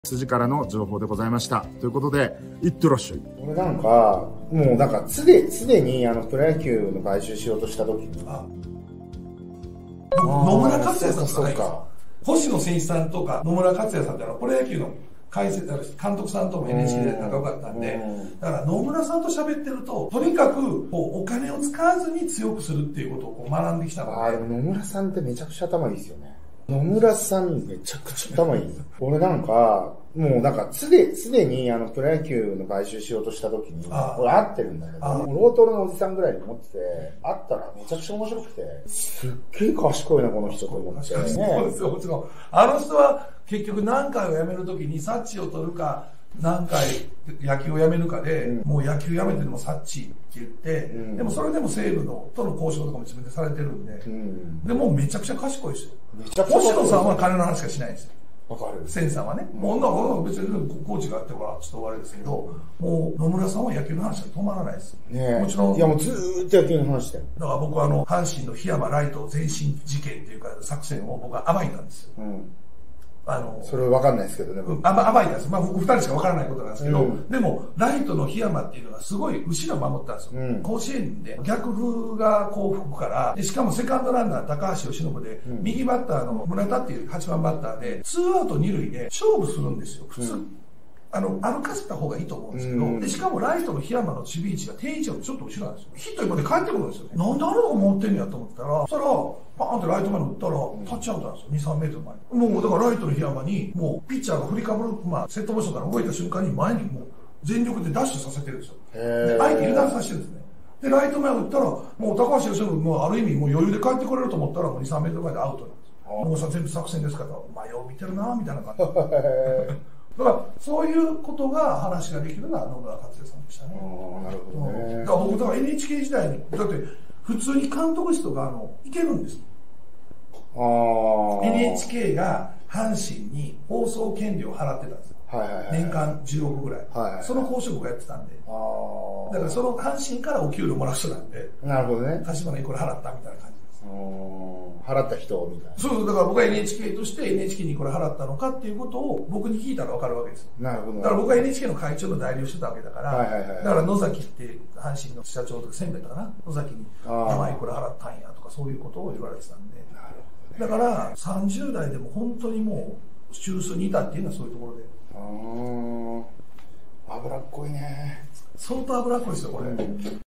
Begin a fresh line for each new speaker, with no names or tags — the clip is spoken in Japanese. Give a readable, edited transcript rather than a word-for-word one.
筋からの情報でございました。ということで、いってらっしゃい。
俺なんか、もうなんか、すでにプロ野球の買収しようとした時に。
野村克也さんとか
そうか。
星野選手さんとか野村克也さんってプロ野球の監督さんとも NHK で仲良かったんで、だから野村さんと喋ってると、とにかくお金を使わずに強くするっていうことを学んできたので。
でも野村さんってめちゃくちゃ頭いいですよね。野村さんめちゃくちゃ頭いい。俺なんか、もうなんかすでにプロ野球の買収しようとした時に、俺会ってるんだけど、もうロートルのおじさんぐらいに思ってて、会ったらめちゃくちゃ面白くて、すっげえ賢いな、この人と思って。そうです
よ、もちろん。あの人は結局何回を辞める時にサッチを取るか、何回野球を辞めるかで、もう野球辞めてでもサッチって言って、でもそれでも西武との交渉とかも自分でされてるんで、でもうめちゃくちゃ賢いですよ。星野さんは金の話しかしないんですよ。
わかる。
センさんはね。もう別にコーチがあってからちょっと終わりですけど、もう野村さんは野球の話が止まらないです。もちろん。
いやもうずーっと野球の話だよ。
だから僕は阪神の檜山ライト前進事件っていうか作戦を僕は暴いたんですよ。
それわかんないですけどね。
暴いたんです。僕二人しかわからないことなんですけど、でも、ライトの檜山っていうのはすごい後ろを守ったんですよ。甲子園で逆風がこう吹くから、でしかもセカンドランナー高橋由伸で、右バッターの村田っていう8番バッターで、ツーアウト二塁で勝負するんですよ、普通。歩かせた方がいいと思うんですけど、でしかもライトの檜山の守備位置が定位置よりちょっと後ろなんですよ。ヒット一本で帰ってくるんですよね。なんであれを持ってんのやと思ったら、そしたら、パーンってライト前に打ったら、タッチアウトなんですよ。2、3メートル前に。もう、だからライトの檜山に、もう、ピッチャーが振りかぶる、セットポジションから動いた瞬間に前にもう、全力でダッシュさせてるんですよ。で、相手油断させてるんですね。で、ライト前を打ったら、もう高橋由伸もある意味もう余裕で帰ってこれると思ったら、もう2、3メートル前でアウトなんですよ。もうさ、全部作戦ですから、よう見てるなみたいな感じ。だからそういうことが話ができるのは野村克也さんでしたね。
なるほどね。
だから僕だから NHK 時代にだって普通に監督室とか行けるんです。NHK が阪神に放送権料を払ってたんですよ。年間10億ぐらい。その交渉僕やってたんで。だからその阪神からお給料もらう人なんで。
なるほどね。
立花いくら払ったみたいな感じです。
払った人みたいな。
そう、だから僕は NHK として NHK にいくら払ったのかっていうことを僕に聞いたら分かるわけです。
なるほど。
だから僕は NHK の会長の代理をしてたわけだから、だから野崎って阪神の社長とか専務だかな、野崎に山いくら払ったんやとかそういうことを言われてたんで。だから30代でも本当にもう中枢にいたっていうのはそういうところで。
脂っこいね。
相当脂っこいですよ、これ。